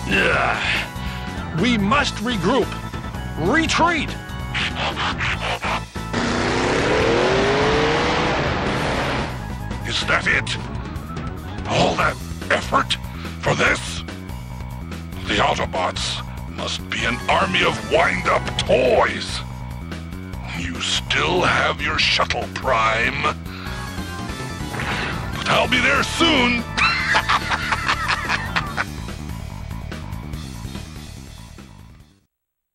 We must regroup. Retreat! Is that it? All that effort for this? The Autobots must be an army of wind-up toys. You still have your shuttle, Prime. But I'll be there soon.